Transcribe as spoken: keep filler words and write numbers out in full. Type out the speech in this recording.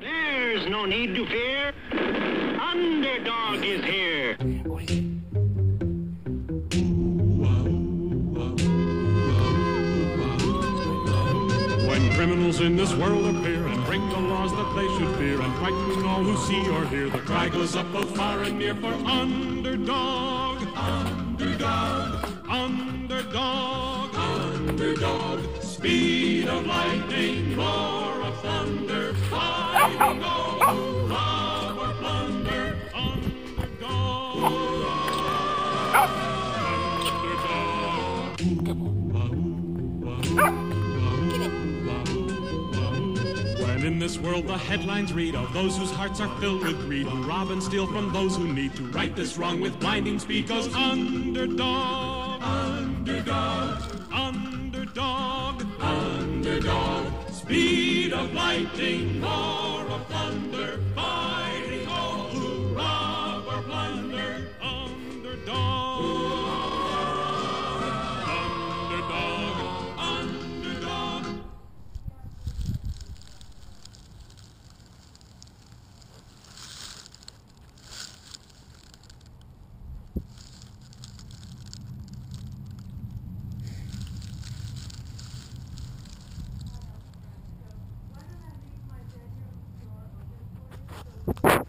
There's no need to fear. Underdog is here. When criminals in this world appear and break the laws that they should fear and frighten all who see or hear, the cry goes up both far and near for Underdog. Underdog. Underdog. Underdog. Speed of lightning, roar of thunder, fighting all who rob or plunder. Underdog. Underdog. When in this world the headlines read of those whose hearts are filled with greed, who rob and steal from those who need to right this wrong with blinding speed, goes Underdog. Underdog. Underdog. Underdog. Speed of lightning, roar of thunder, fighting all who rob or plunder. Underdog. Underdog. Underdog. You